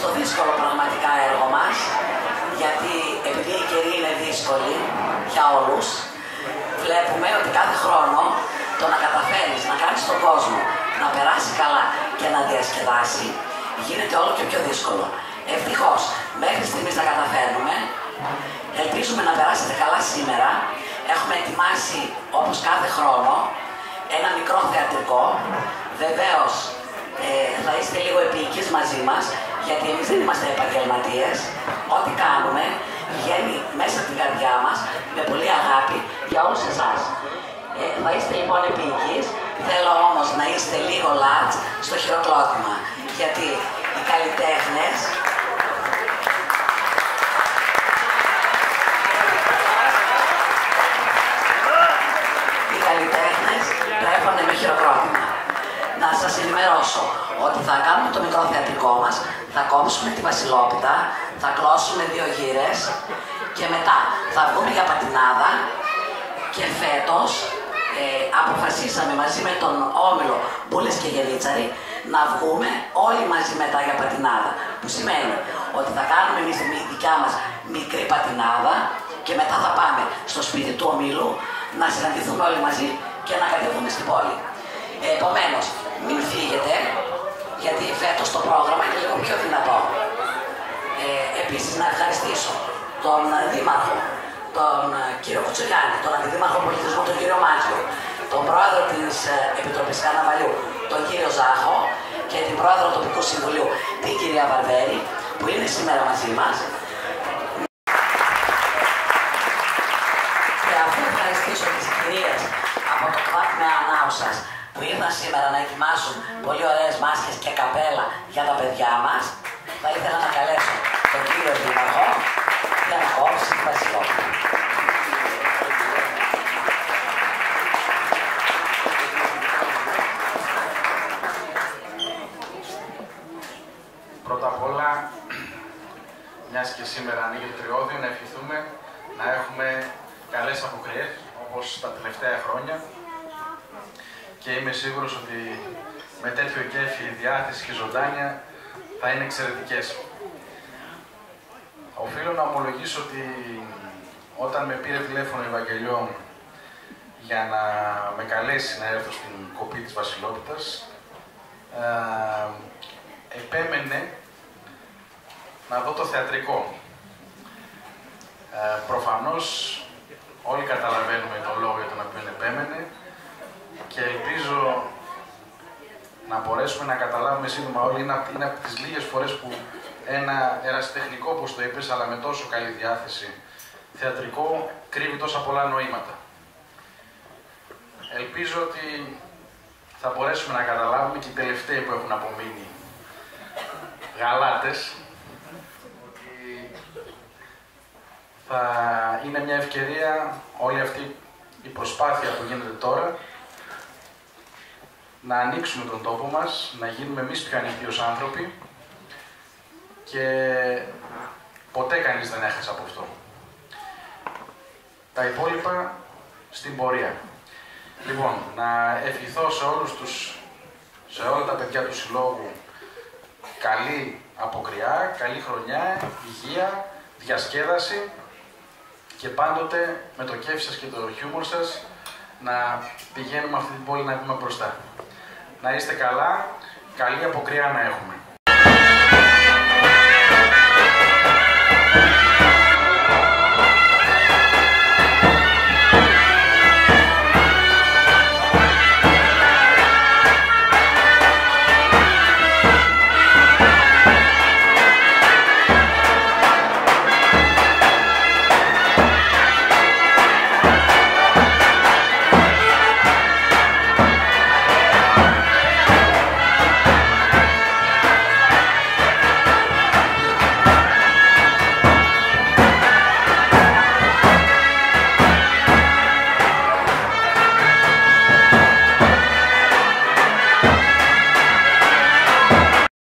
στο δύσκολο πραγματικά έργο μας, γιατί επειδή οι καιροί είναι δύσκολοι για όλους, βλέπουμε ότι κάθε χρόνο το να καταφέρεις να κάνεις τον κόσμο να περάσει καλά και να διασκεδάσει γίνεται όλο και πιο δύσκολο. Ευτυχώς, μέχρι στιγμής τα καταφέρνουμε. Ελπίζουμε να περάσετε καλά σήμερα. Έχουμε ετοιμάσει, όπως κάθε χρόνο, ένα μικρό θεατρικό. Βεβαίως, θα είστε λίγο επίοικείς μαζί μας, γιατί εμείς δεν είμαστε επαγγελματίες. Ό,τι κάνουμε βγαίνει μέσα από την καρδιά μας με πολύ αγάπη για όλους εσάς. Θα είστε λοιπόν επίοικείς. Θέλω όμως να είστε λίγο large στο χειροκρότημα, γιατί οι καλλιτέχνες τρέφονται με χειροκρότημα. Να σας ενημερώσω ότι θα κάνουμε το μικρό θεατρικό μας, θα κόψουμε τη Βασιλόπιτα, θα κλώσουμε 2 γύρες και μετά θα βγούμε για πατινάδα και φέτος αποφασίσαμε μαζί με τον Όμιλο Μπούλες και Γενίτσαρη να βγούμε όλοι μαζί μετά για πατινάδα. Που σημαίνει ότι θα κάνουμε εμείς τη δικιά μας μικρή πατινάδα και μετά θα πάμε στο σπίτι του Ομίλου να συναντηθούμε όλοι μαζί και να κατεβούμε στην πόλη. Επομένως, μην φύγετε, γιατί φέτος το πρόγραμμα είναι λίγο πιο δυνατό. Επίσης, να ευχαριστήσω τον Δήμαρχο, τον κύριο Κουτσουλιάνη, τον Αντιδήμαρχο Πολιτισμού, τον κύριο Μάτζιο, τον Πρόεδρο της Επιτροπής Καρναβαλιού, τον κύριο Ζάχο και την Πρόεδρο Τοπικού Συμβουλίου, την κυρία Βαρβέρη, που είναι σήμερα μαζί μας. Και αφού ευχαριστήσω τις κυρίες από το ΚΒΑΤ με ανάουσας που ήρθαν σήμερα να ετοιμάσουν πολύ ωραίες μάσκες και καπέλα για τα παιδιά μας, θα ήθελα να καλέσω τον κύριο Δήμαρχο για να κόψει τη Βασιλόπιτα. Πρώτα απ' όλα, μιας και σήμερα ανοίγει το τριώδιο, να ευχηθούμε να έχουμε καλές αποκριές, όπως τα τελευταία χρόνια. Και είμαι σίγουρος ότι με τέτοιο κέφι, διάθεση και ζωντάνια θα είναι εξαιρετικές. Οφείλω να ομολογήσω ότι όταν με πήρε τηλέφωνο η Ευαγγελιών για να με καλέσει να έρθω στην κοπή της Βασιλόπιτας, επέμενε να δω το θεατρικό. Προφανώς όλοι καταλαβαίνουμε τον λόγο για τον οποίο επέμενε και ελπίζω να μπορέσουμε να καταλάβουμε σύντομα όλοι. Είναι από τις λίγες φορές που ένα ερασιτεχνικό, όπως το είπες, αλλά με τόσο καλή διάθεση, θεατρικό, κρύβει τόσα πολλά νοήματα. Ελπίζω ότι θα μπορέσουμε να καταλάβουμε και οι τελευταίοι που έχουν απομείνει γαλάτες, ότι θα είναι μια ευκαιρία όλη αυτή η προσπάθεια που γίνεται τώρα να ανοίξουμε τον τόπο μας, να γίνουμε εμείς πιο ανοιχτοί ως άνθρωποι και ποτέ κανείς δεν έχασε από αυτό. Τα υπόλοιπα στην πορεία. Λοιπόν, να ευχηθώ σε όλα τα παιδιά του Συλλόγου καλή αποκριά, καλή χρονιά, υγεία, διασκέδαση και πάντοτε με το κέφι σας και το χιούμορ σας να πηγαίνουμε αυτή την πόλη να βγούμε μπροστά. Να είστε καλά, καλή αποκριά να έχουμε.